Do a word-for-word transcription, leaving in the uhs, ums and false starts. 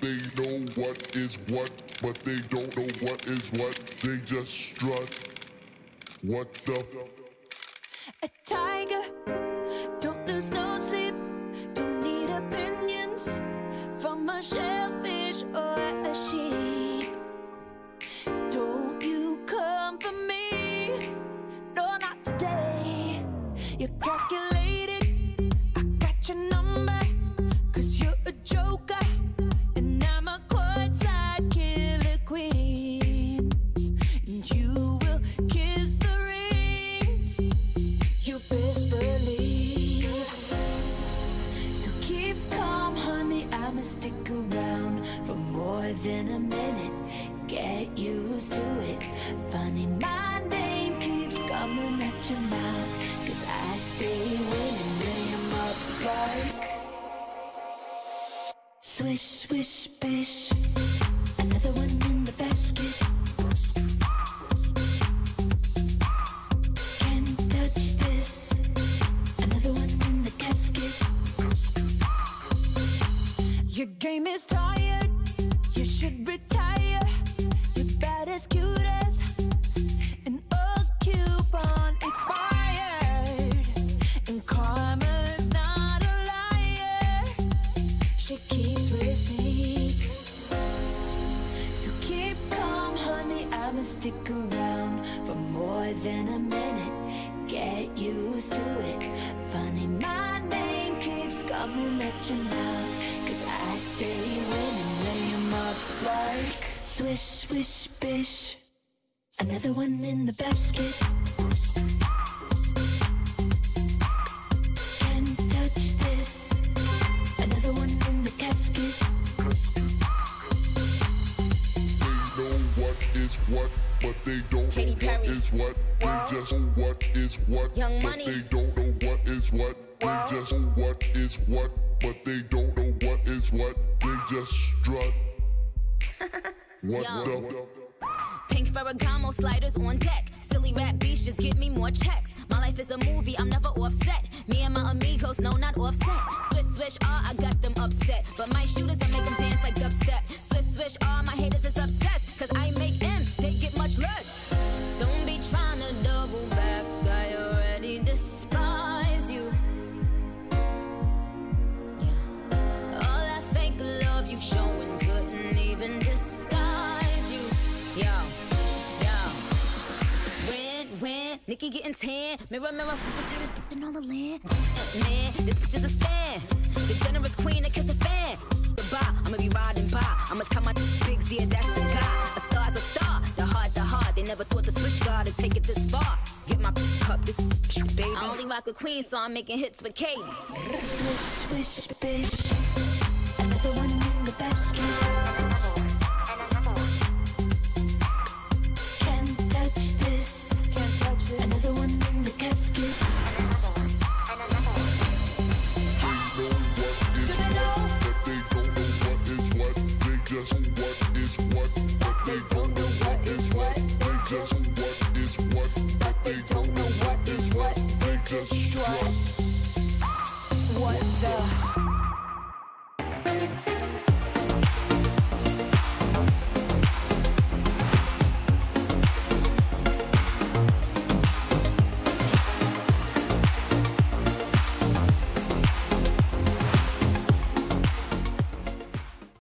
They know what is what, but they don't know what is what. They just strut. What the f? A tiger, don't lose no sleep. Don't need opinions from a shellfish or a sheep. Don't you come for me, no, not today. You're calculated, I got your number, cause you're a joker, and I'm a courtside killer queen. And you will kiss the ring, you best believe. So keep calm, honey, I'ma stick around for more than a minute. Get used to it. Funny, my name keeps coming at your mouth, cause I stay winning. Lay 'em up like swish, swish, bish. Another one in the basket. Can't touch this. Another one in the casket. Your game is tired, you should retire. You're about as cute as an old coupon expired. And karma's not a liar, she keeps receipts. So keep calm, honey, I'ma stick around for more than a minute. Get used to it. Funny, my name keeps coming at your mouth, cause I stay winning. Lay 'em up like swish, swish, bish. Another one in the basket. Can't touch this. Another one in the casket. They know what is what, but they don't Katy know what Perry. is what. They just know what is what, Young but Money. they don't know what is what. They just know what is what, but they don't know what is what. They just strut. What Yo. the f? Pink Ferragamo sliders on deck. Silly rap beats just give me more checks. My life is a movie, I'm never offset. Me and my amigos, no, not offset. Swish, swish, ah, I got them upset. But my shooters, I make them dance like dubstep. Swish, swish, ah, my haters is obsessed. Cause I make M's, they get much less. Don't be trying to double back, I already despise you. Yeah. All that fake love you showing couldn't even disguise you. Yo, yo. When, when, Nikki getting tan. Mirror, mirror, who's the fairest bitch in all the land? Man, this bitch is a stan. The generous queen that kiss a fan. Goodbye, I'ma be riding by. I'ma tell my bigs, yeah, that's the guy. A star's a star, the heart, the heart. They never thought the switch guard would take it this far. Get my cup, this baby. I only rock with queen, so I'm making hits with Katy. Swish, swish, bish. Another one in the basket. Can't touch this. Can't touch this. Another one in the casket. They know what is what, but they don't know what is what. They just know what is what, but they don't know what is what. They just know what is what, but they don't know what is what. They just strut. What the?